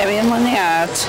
Debbie and Lynette.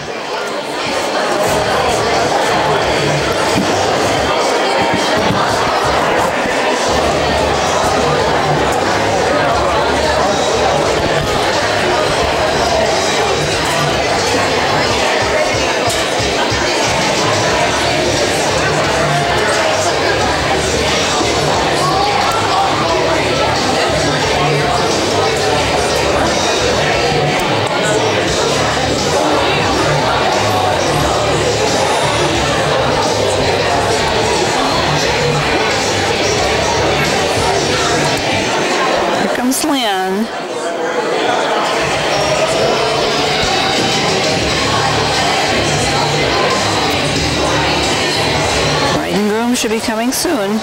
Lynn. Bride and groom should be coming soon.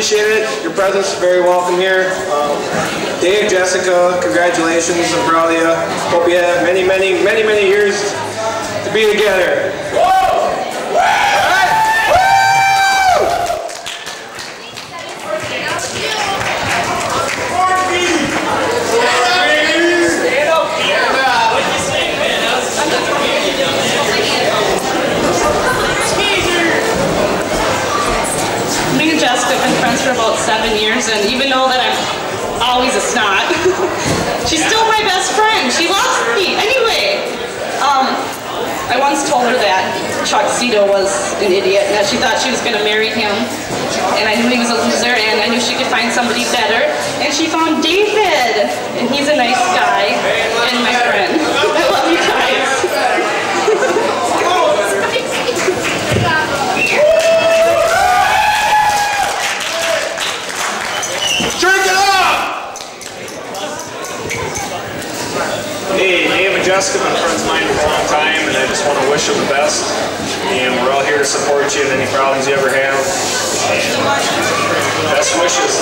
appreciate it. Your presence is very welcome here. Dave, Jessica, congratulations. I'm proud of you. Hope you have many, many, many, many years to be together. Me and Jessica have been friends for about 7 years, and even though that I'm always a snot, she's still my best friend. She loves me. Anyway, I once told her that Chuck Cito was an idiot and that she thought she was going to marry him, and I knew he was a loser, and I knew she could find somebody better, and she found David, and he's a nice guy and my friend. I love you guys. Drink it up! Hey, Dave and Jessica have been friends of mine for a long time, and I just want to wish them the best. And we're all here to support you in any problems you ever have. And best wishes.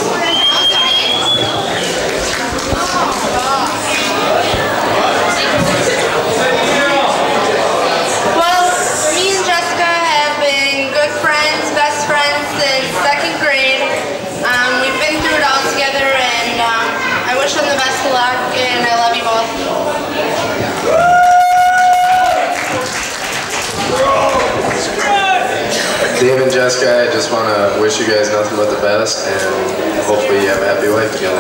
Well, me and Jessica have been good friends, best friends since 2nd grade. We've been through it all together, and I wish them the best of luck, and I love you both. Dave and Jessica, I just want to wish you guys nothing but the best, and hopefully you have a happy life together.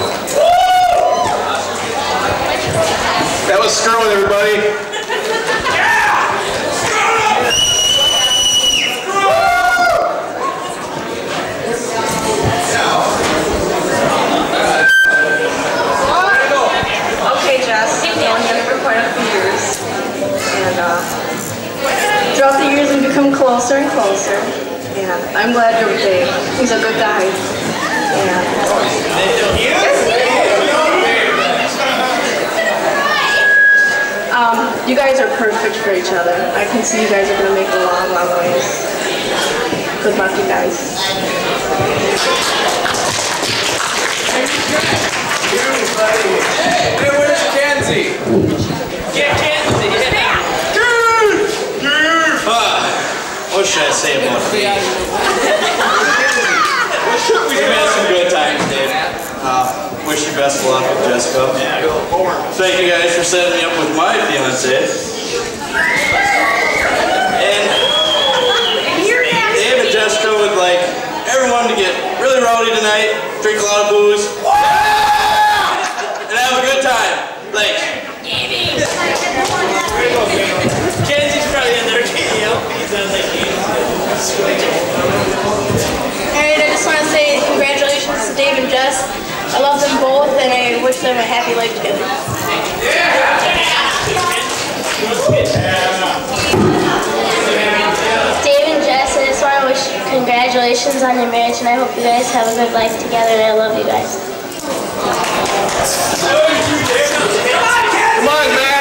That was Skerwin, everybody. Okay, Jess, I've known you for quite a few years, and throughout the years we've become closer and closer, and I'm glad you're with Dave. He's a good guy. You guys are perfect for each other. I can see you guys are going to make a long, long ways. Good luck, you guys. Hey, where's Kenzie? Get Kenzie! What should I say about it? We've had some good times, Dave. Wish you best of luck with Jessica. Thank you guys for setting me up with my fiance. And Dave and Jessica would like everyone to get really rowdy tonight, drink a lot of booze, and have a good time. Thanks. Kenzie's probably in there. He's on the Alright, I just want to say congratulations to Dave and Jess. I love them both, and I wish them a happy life together. Dave and Jess, I just want to wish you congratulations on your marriage, and I hope you guys have a good life together, and I love you guys. Come on, Mac.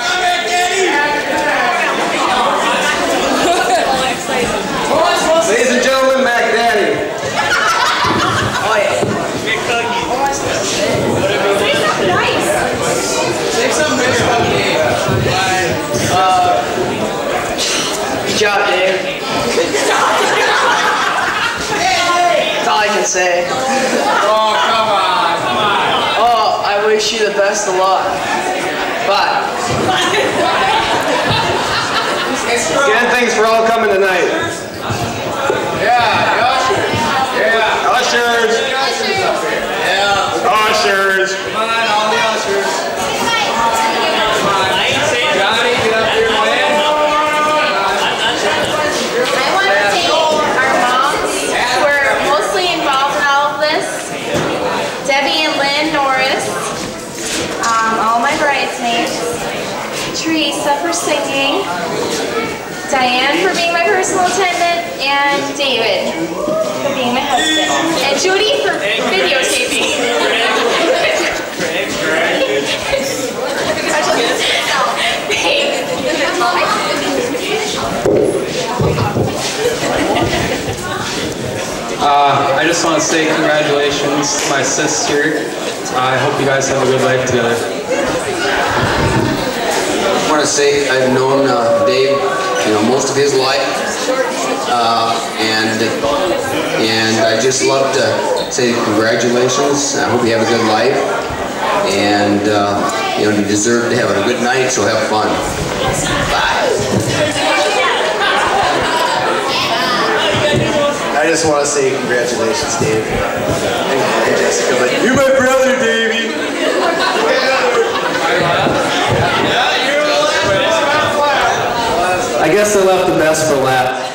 Ladies and gentlemen, Mac Daddy. Oh, yeah. Big cookies. Nice. Take some big cookies. Good job, Dave. That's all I can say. Oh, come on. Oh, I wish you the best of luck. Bye. Again, thanks for all coming tonight. Yeah, ushers. Yeah. Ushers. Yeah. Ushers. Come on, all the ushers. Come on. Johnny, get up here, man. I want to thank our moms who were mostly involved in all of this. Debbie and Lynn Norris, all my bridesmaids, Teresa for singing, Diane for being my personal attendant, and David for being my husband, and Judy for videotaping. I I just want to say congratulations to my sister. I hope you guys have a good life together. I want to say I've known Dave, most of his life, and I just love to say congratulations. I hope you have a good life, and you deserve to have a good night. So have fun. Bye. I just want to say congratulations, Dave. And Jessica, but you're my brother, Davey. I guess I left the best for last.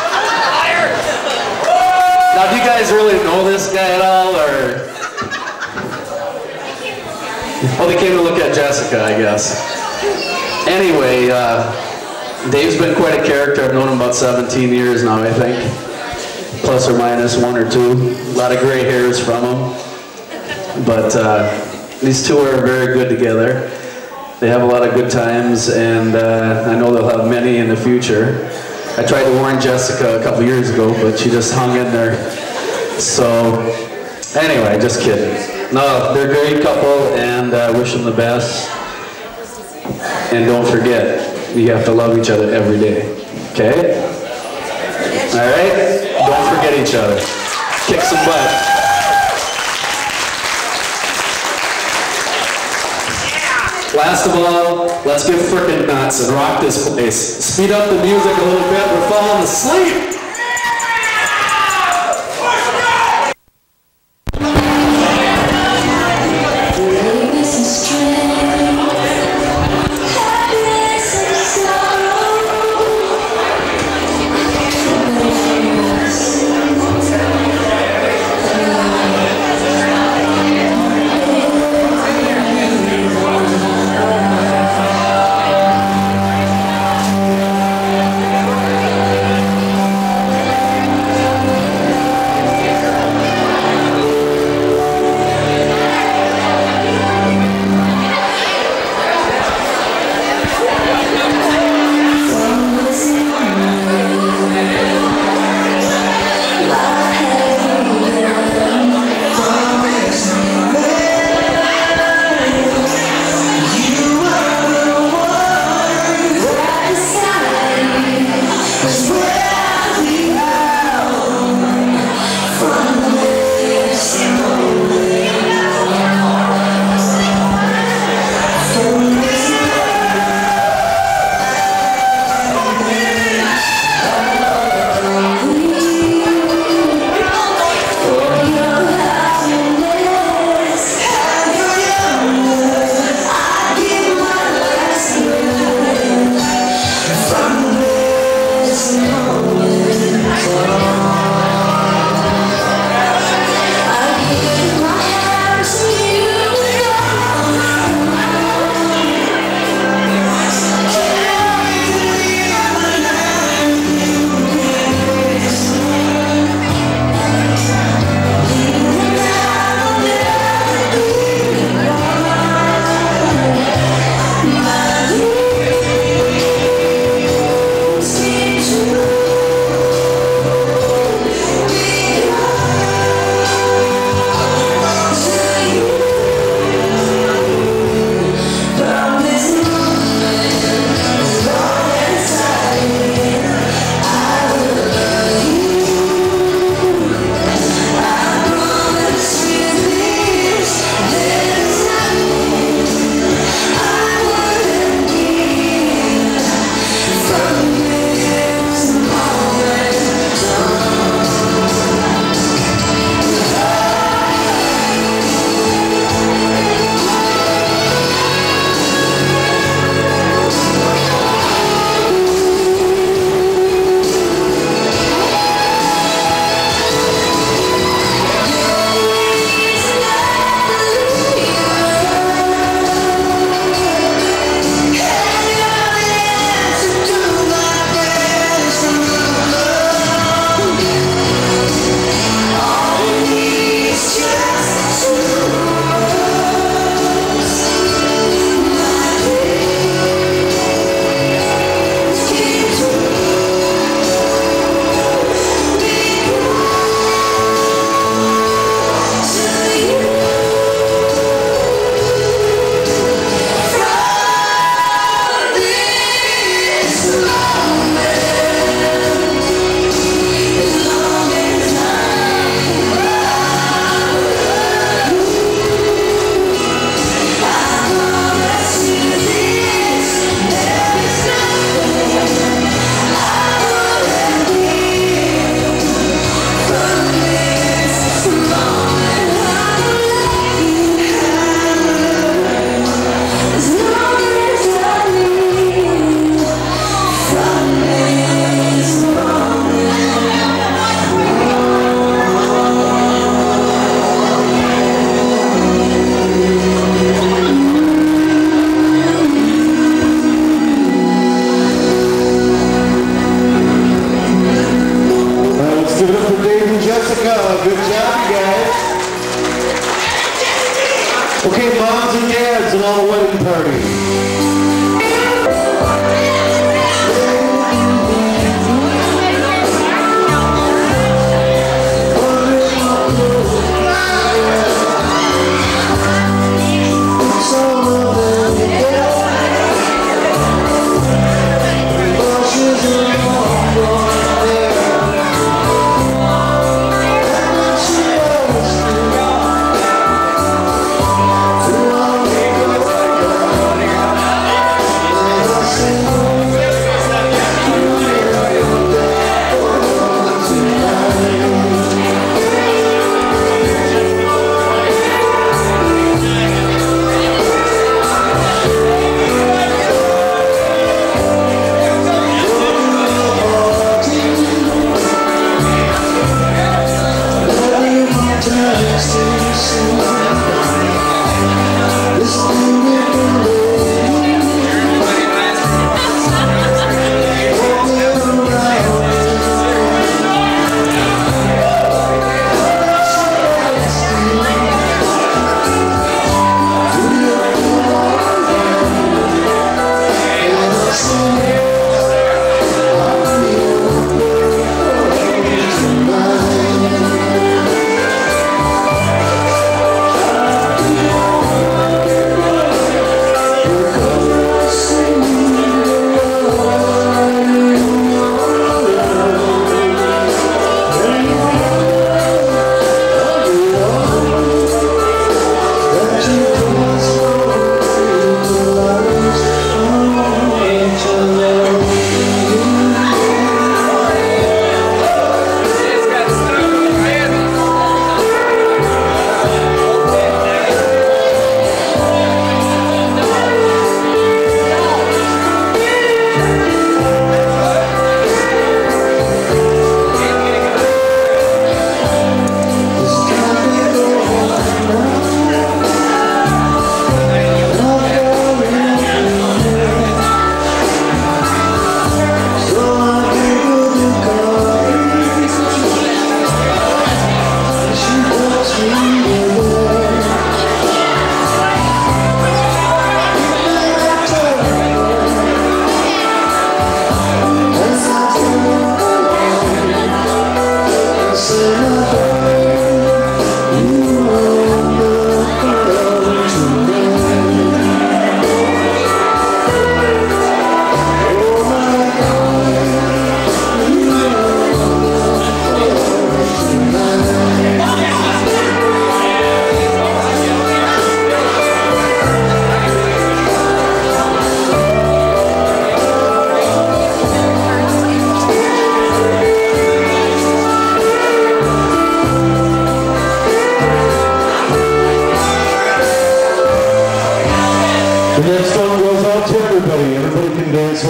Now, do you guys really know this guy at all, or? Oh, they came to look at Jessica, I guess. Anyway, Dave's been quite a character. I've known him about 17 years now, I think. Plus or minus 1 or 2. A lot of gray hairs from him. But these two are very good together. They have a lot of good times, and I know they'll have many in the future. I tried to warn Jessica a couple years ago, but she just hung in there. So, anyway, just kidding. No, they're a great couple, and I wish them the best. And don't forget, you have to love each other every day. Okay? All right? Don't forget each other. Kick some butt. Last of all, let's get frickin' nuts and rock this place. Speed up the music a little bit. We're falling asleep.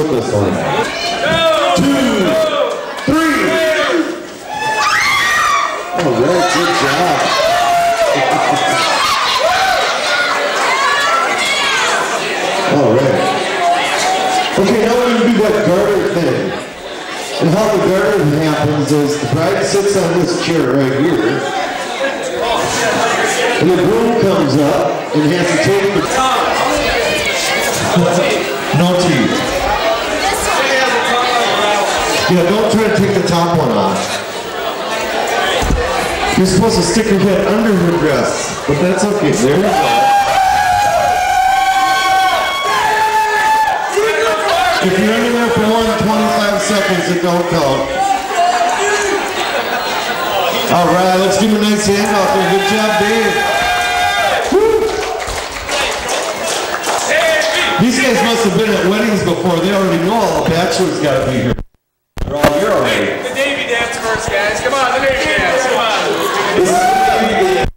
with this one. 2, 3. All right, good job. All right. Okay, now we're going to do that garter thing. And how the garter happens is the bride sits on this chair right here. And the groom comes up and has to take the... No teeth. Yeah, don't try to take the top one off. You're supposed to stick your head under her dress, but that's okay. There you go. If you're under there for more than 25 seconds, it don't count. All right, let's give him a nice hand out there. Good job, Dave. Woo. These guys must have been at weddings before. They already know all the bachelors got to be here. They're all here already. The Navy dance first, guys. Come on, the Navy dance. Come on. This is the Navy dance.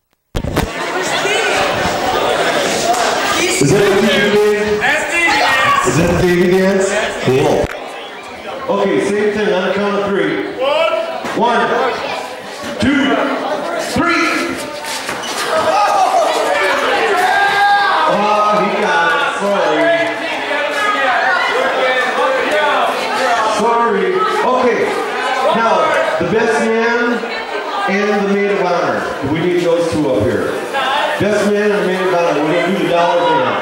Is that a Navy dance? That's Navy dance. Is that a Navy dance? Cool. Okay, same thing on the count of 3. 1, 2, 3. Oh, he got it. Sorry. Okay. Now, the best man and the maid of honor. We need those two up here. Best man and the maid of honor. We're going to do the dollar dance.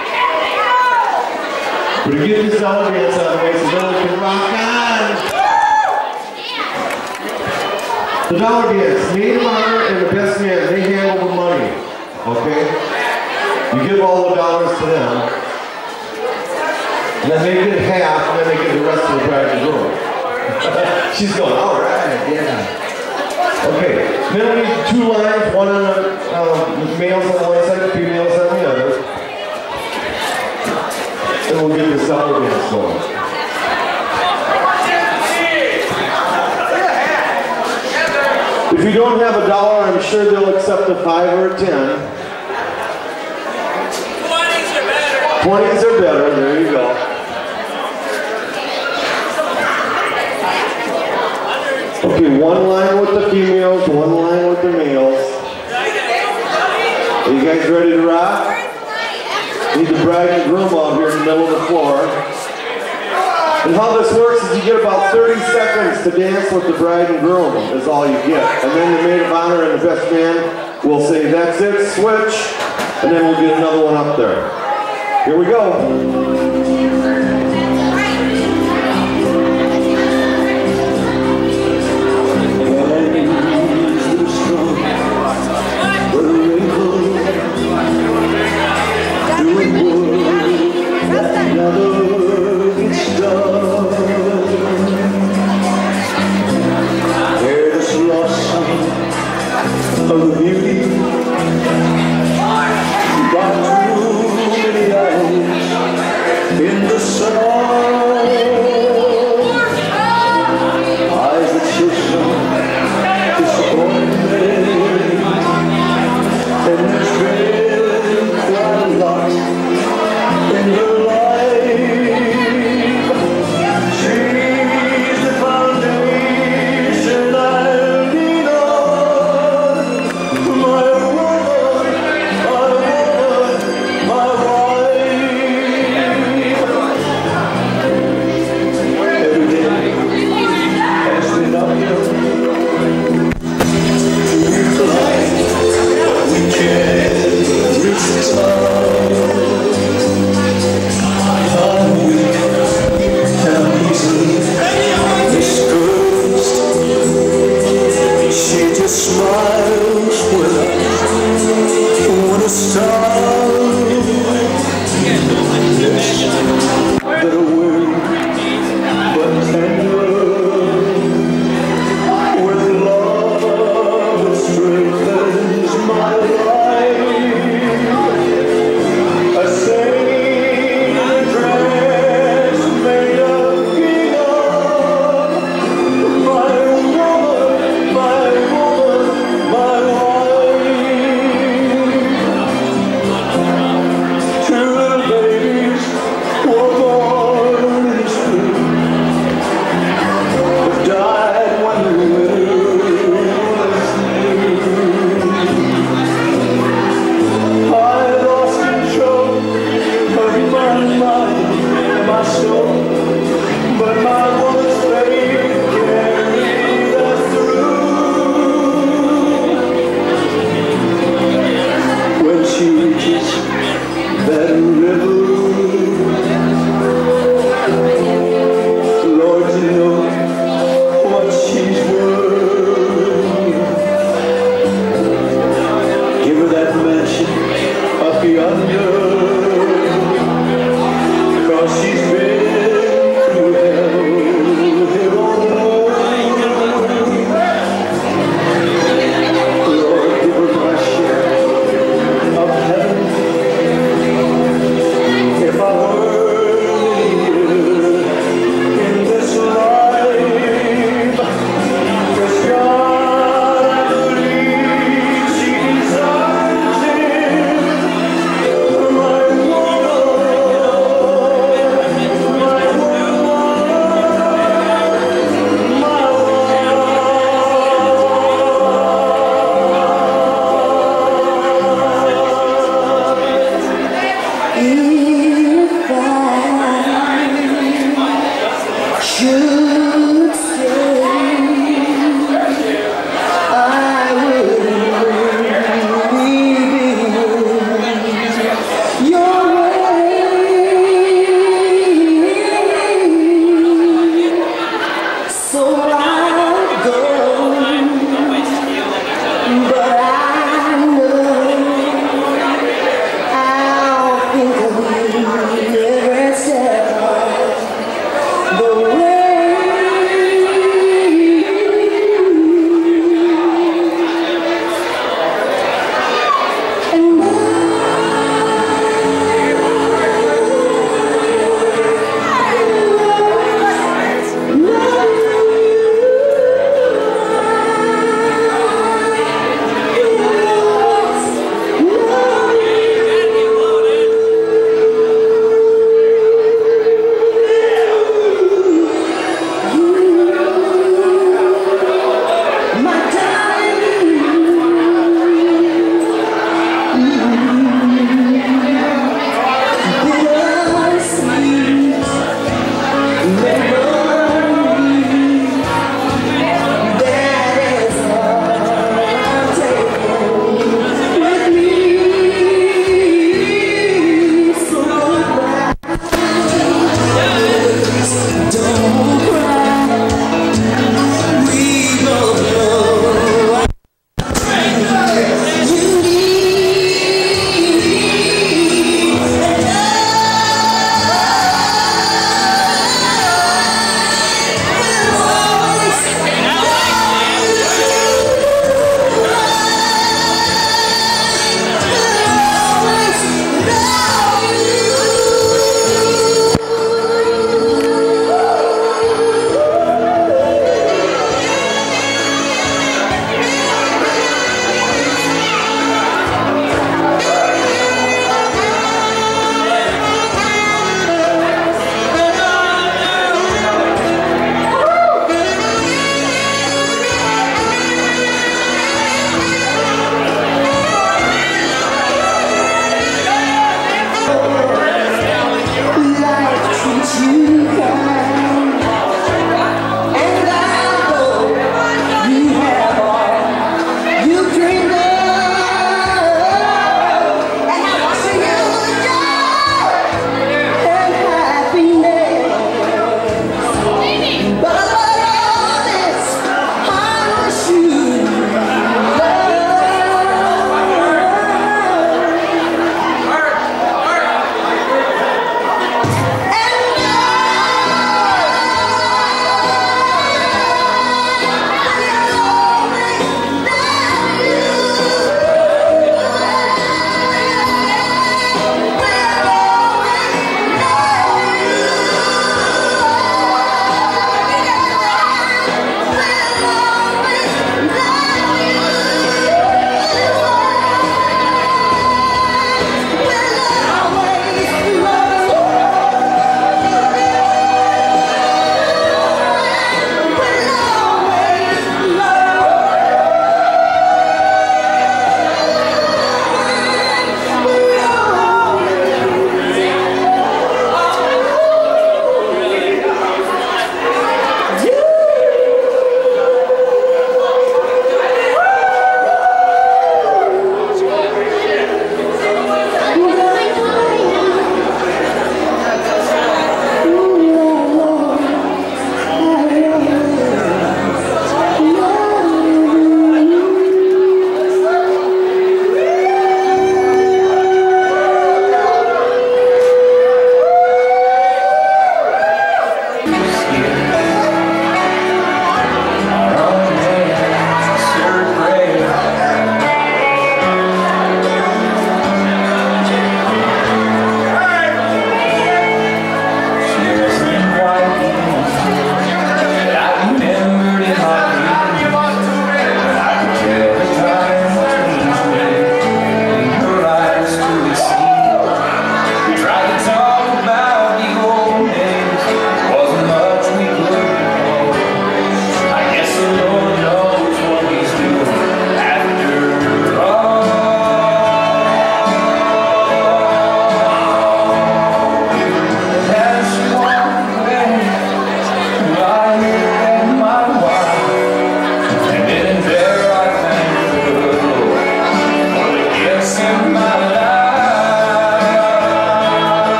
We're going to get this dollar dance out of the way so then we can rock on. The dollar dance. Maid of honor and the best man, they handle the money. Okay? You give all the dollars to them. And then they get half, and then they get the rest of the bride and groom. She's going, all right, yeah. Okay, then we need 2 lines, one on the males on one side, females on the other. And we'll get this dollar dance going. If you don't have a dollar, I'm sure they'll accept a 5 or a 10. 20s are better, there you go. Okay, 1 line with the females, 1 line with the males. Are you guys ready to rock? Need the bride and groom out here in the middle of the floor. And how this works is you get about 30 seconds to dance with the bride and groom is all you get. And then the maid of honor and the best man will say, that's it, switch. And then we'll get another one up there. Here we go. but my woman's faith carried us through. When she reaches that river, Lord, you know what she's worth. Give her that mansion up yonder, 'cause she's been through hell here on earth. Lord, give her my share of heaven. If I were here in this life, 'cause God, I believe she deserves it. My if I should stay, I would leave your way. So I'll go, but I know I'll think of you every step of the way.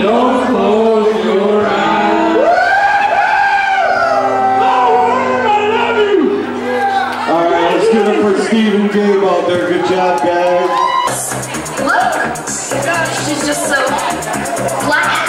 Don't close your eyes. All right, let's give it for Steve and Gabe out there. Good job, guys. Look! She's just so black.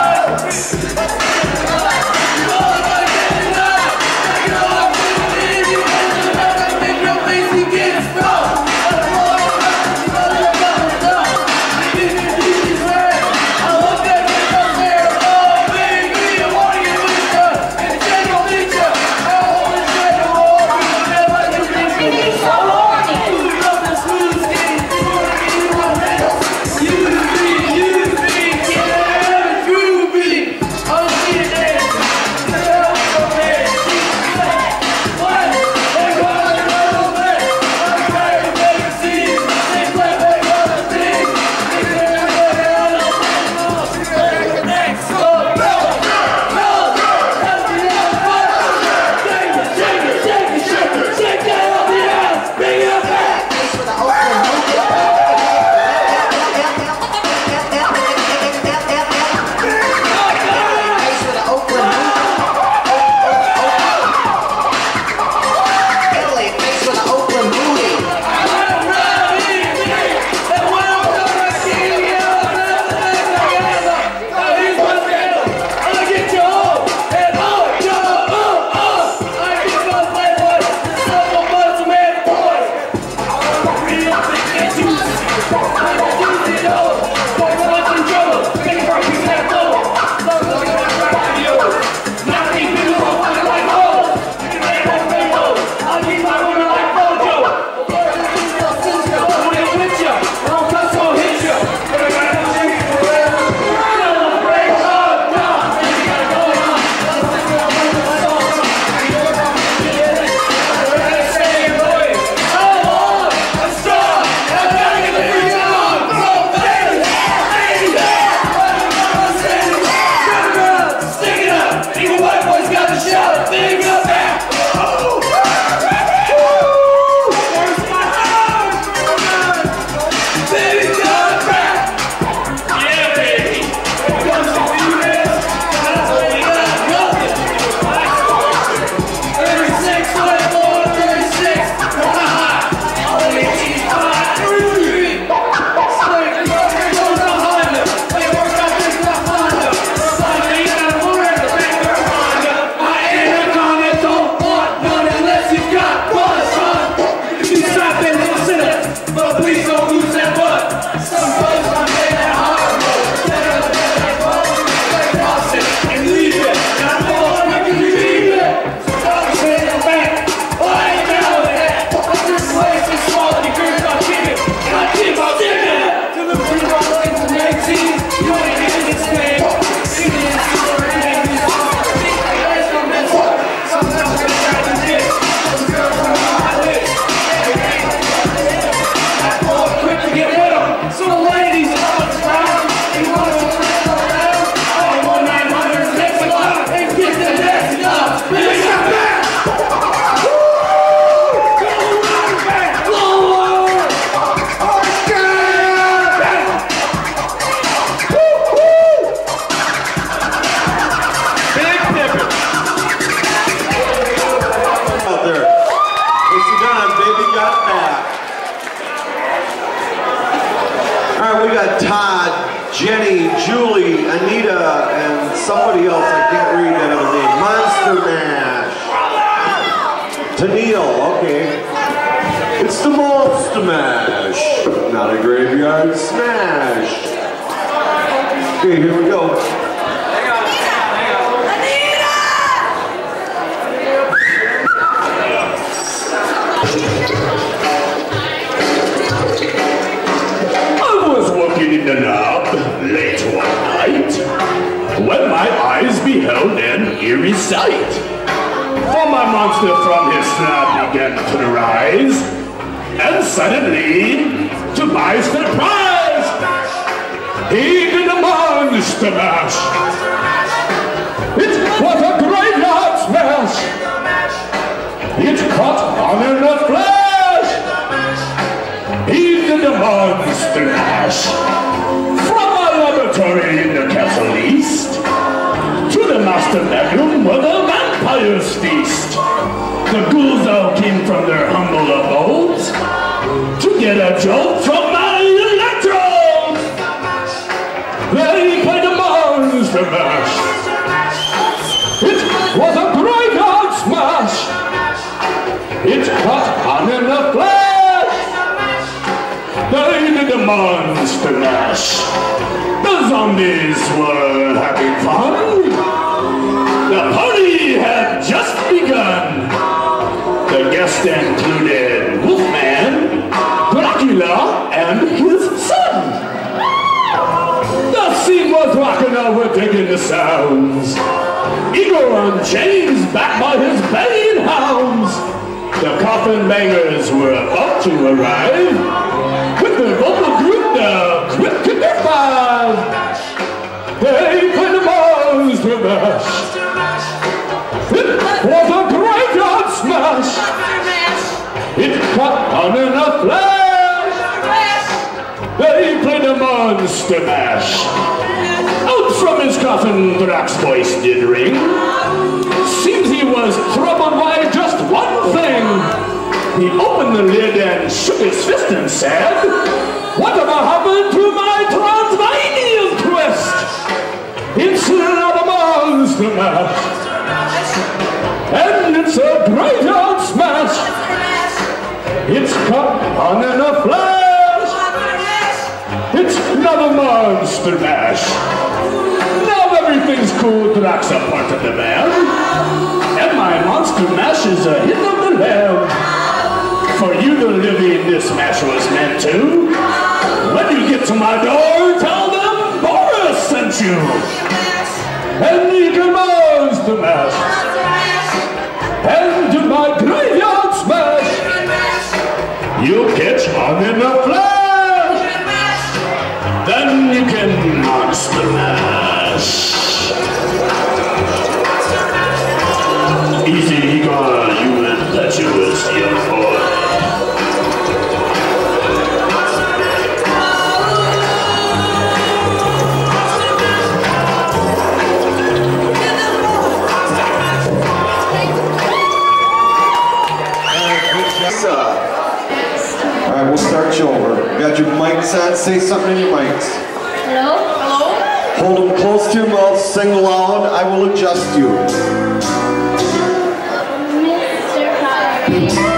Jenny, Julie, Anita, and somebody else, I can't read that other name. Monster Mash. Tennille, okay. It's the Monster Mash, not a graveyard smash. Okay, here we go. In the knob late one night, when my eyes beheld an eerie sight. For my monster from his slab began to rise, and suddenly, to my surprise, he did a monster mash. It was a graveyard smash. It caught on in a flash. He did a monster mash. From my laboratory in the castle a jolt from my electrode. They played the Monster Mash. It was a breakout smash. It caught on in a flash. They did the Monster Mash. The zombies were having fun. The party had just begun. The guests included Wolfman, Dracula, and his son. The scene was rocking over, digging the sounds. Igor on chains, backed by his baying hounds. The coffin bangers were about to arrive with their vocal group, the Crypt Kicker 5. They played the Monster Mash. It was a graveyard smash. It caught on in a flash. They played the Monster Mash. Out from his coffin, Drac's voice did ring. Seems he was troubled by just one thing. He opened the lid and shook his fist and said, "Whatever happened to my Transvineal twist? It's another Monster Mash. And it's a graveyard smash. It's caught on in a flash. It's another Monster Mash. Now everything's cool, Drac's a part of the band. And my Monster Mash is a hit of the lamb. For you to live in this mash was meant to. When you get to my door, tell them Boris sent you. And you can Monster Mash. And to my graveyard smash, you'll catch on in a flash. Then you can Monster Mash. Easy, Igor, you impetuous young boy. Alright, we'll start you over. You got your mics on, say something in your mics. Hello? Hello? Hold them close to your mouth, sing loud, I will adjust you. Mr. Potter.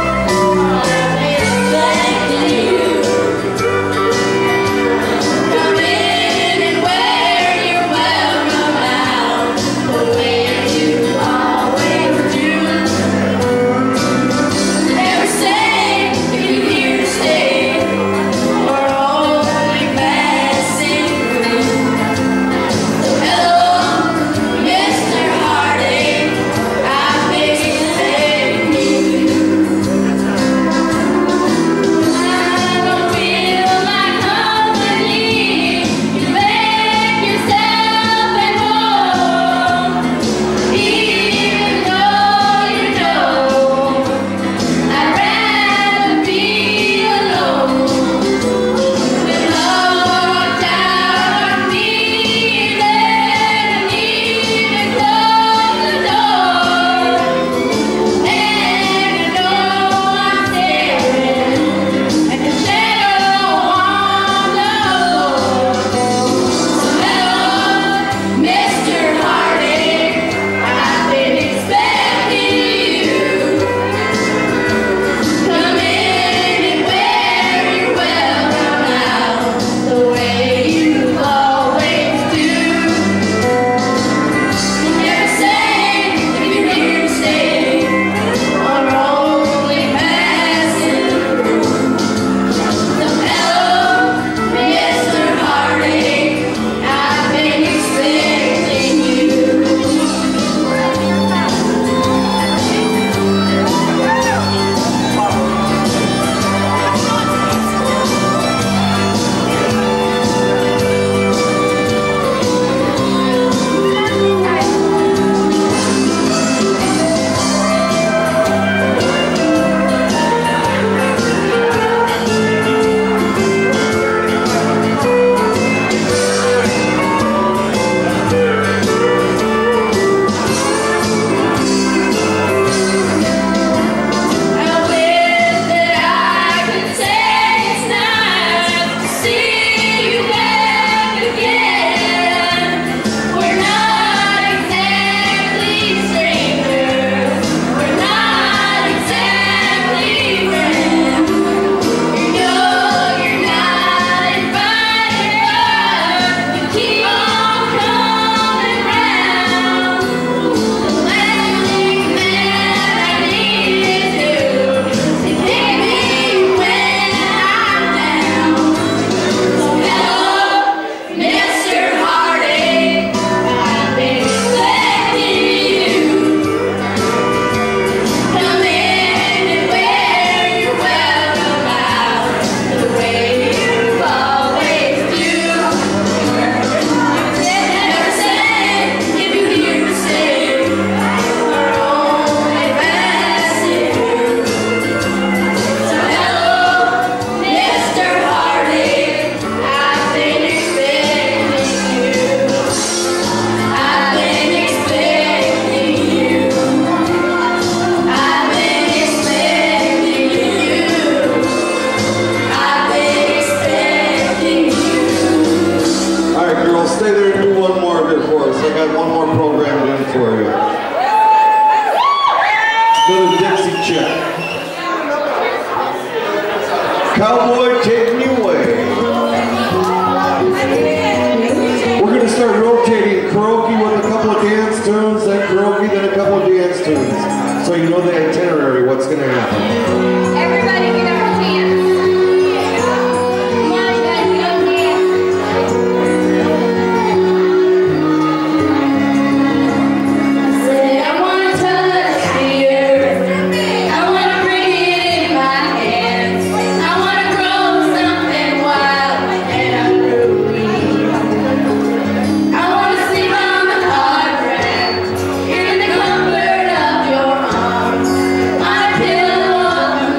got one more programmed in for you. Another Dixie chick. Cowboy, take me away. We're going to start rotating karaoke with a couple of dance tunes, then karaoke, then a couple of dance tunes. So you know the itinerary, what's going to happen. Everybody get up and dance. Come on, guys, get up and dance. I said I want to touch the earth. I want to bring it in my hands. I want to grow something wild and unruly. I want to sleep on the hard ground in the comfort of your arms. On a pillow of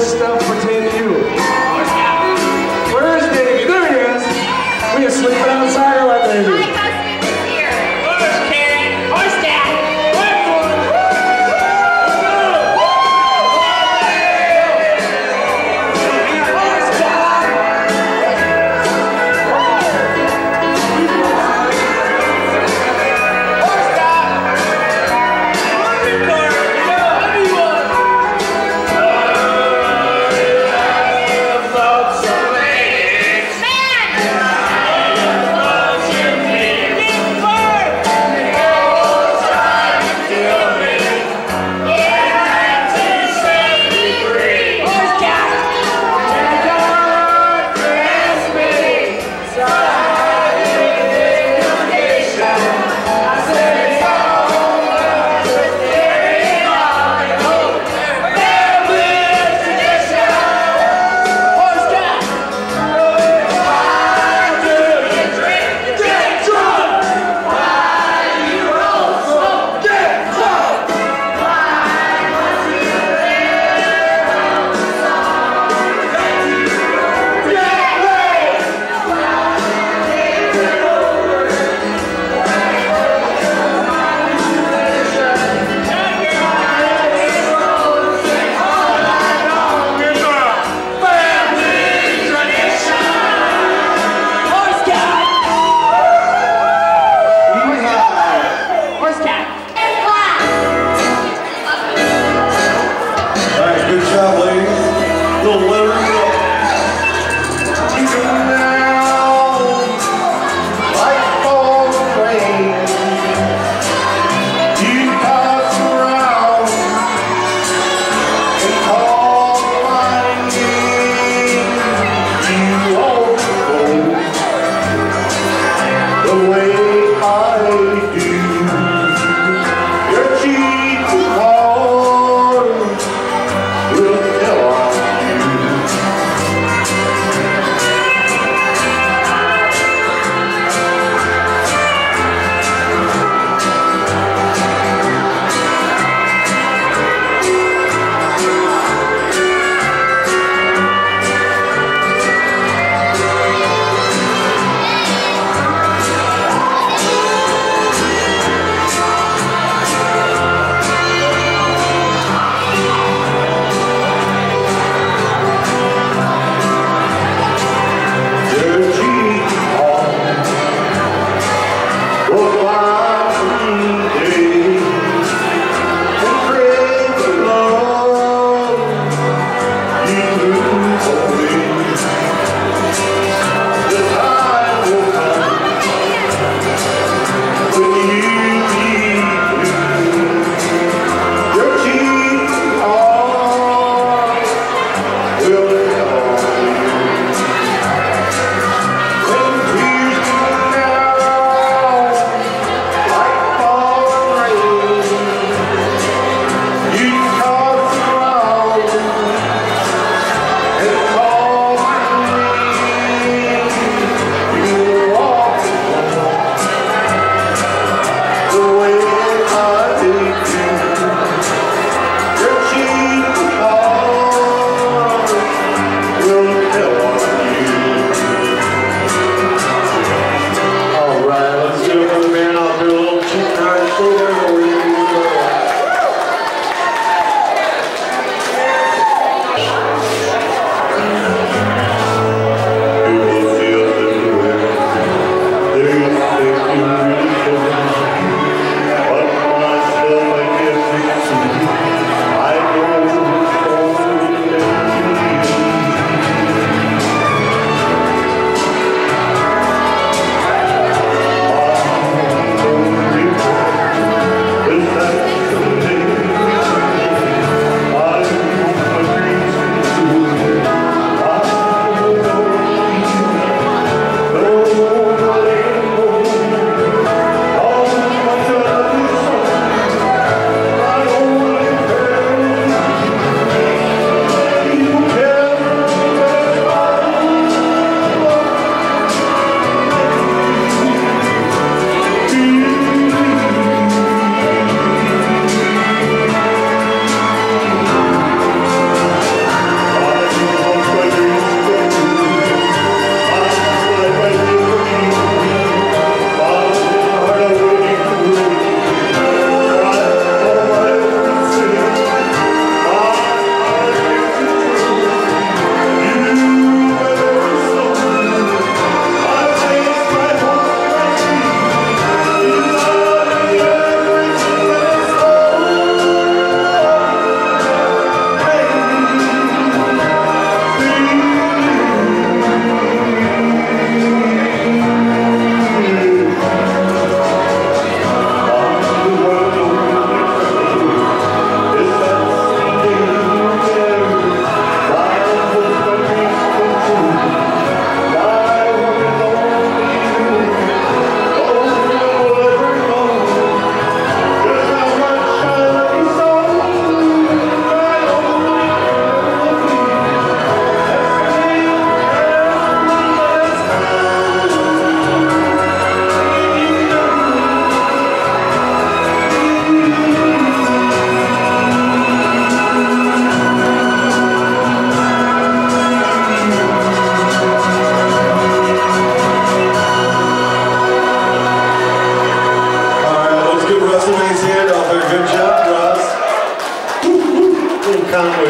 this stuff pertain to you? Where is Davey? There he is. We are sleeping outside or what, Davey? My husband is here. Where's Karen? Where's Dad?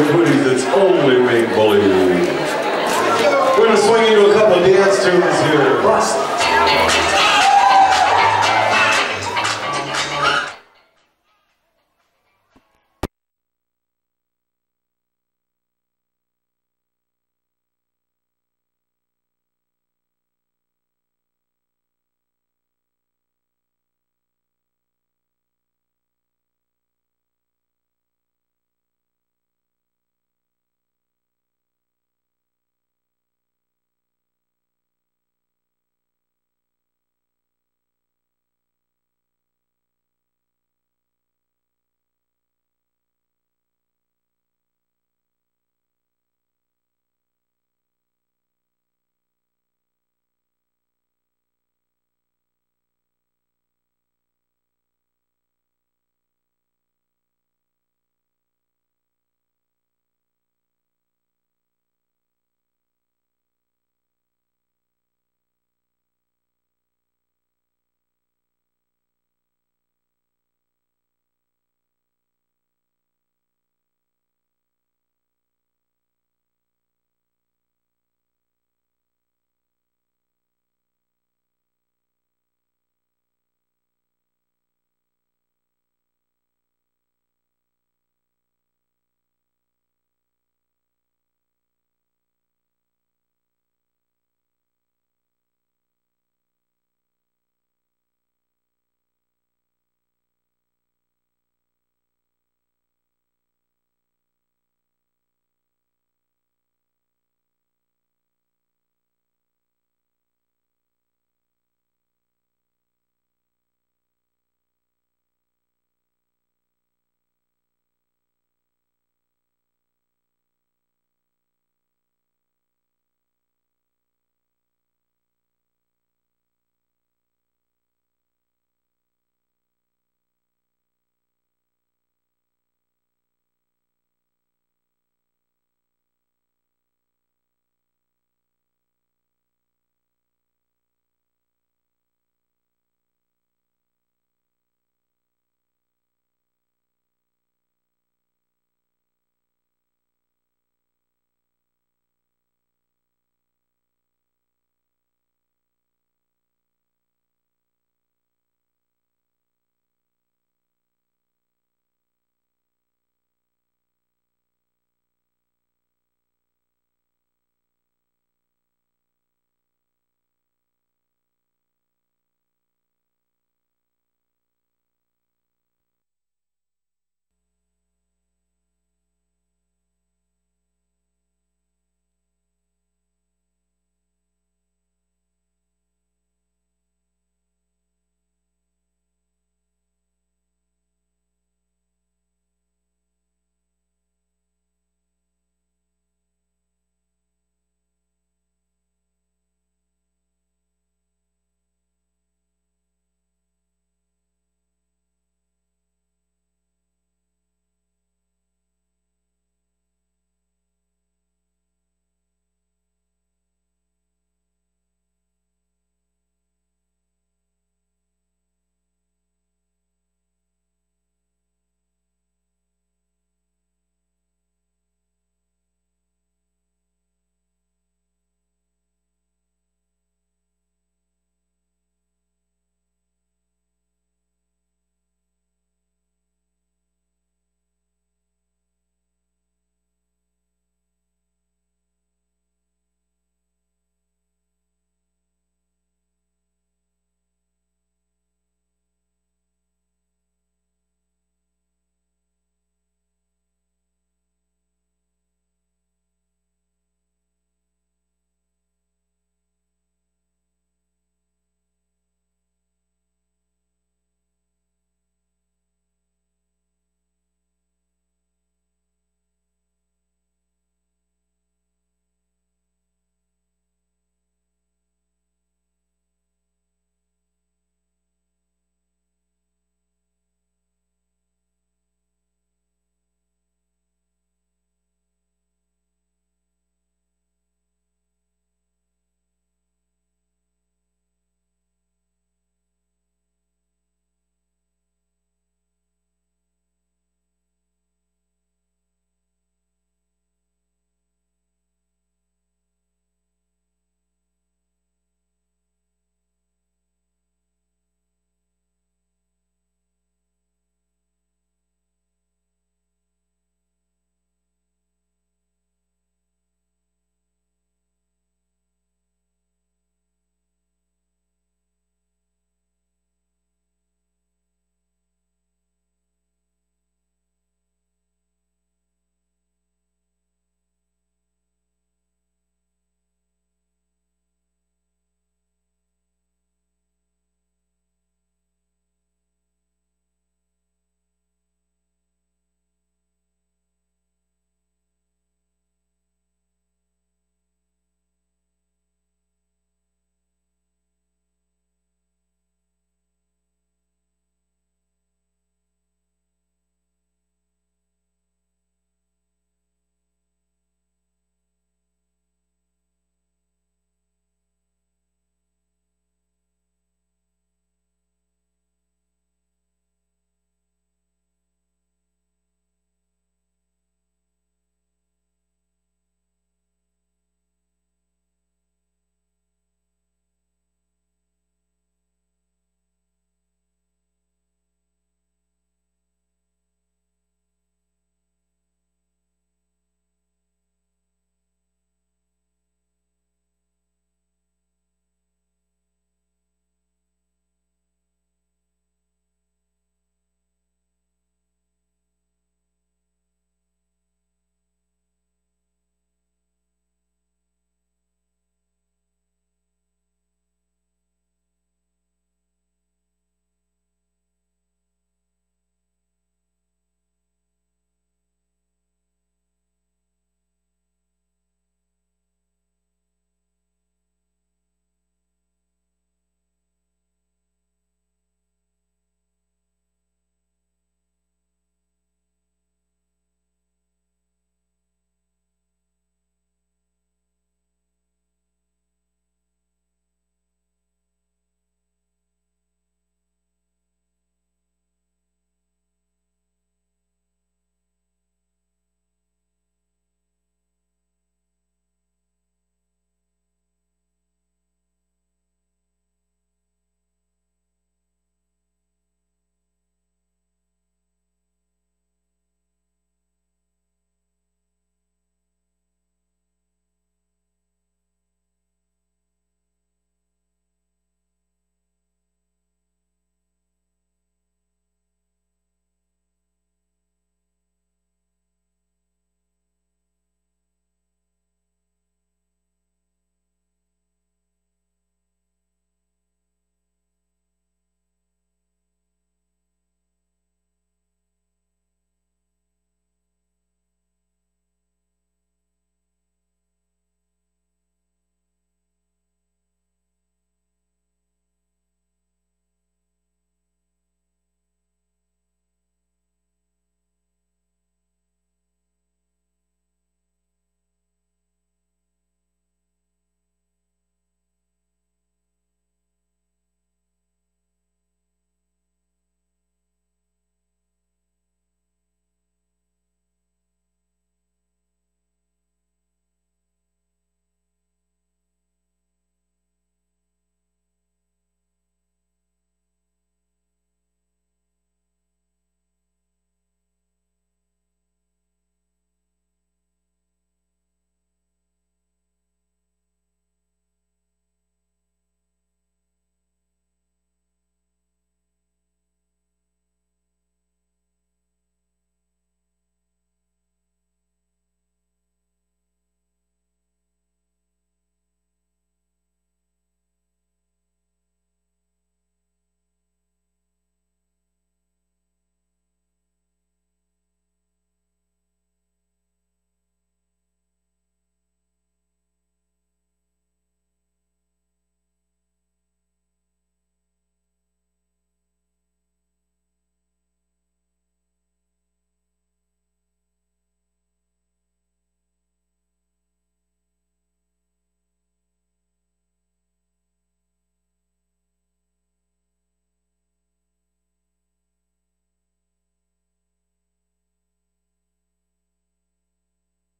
and goodies that's only make believe. We're gonna swing into a couple of dance tunes here. Bust.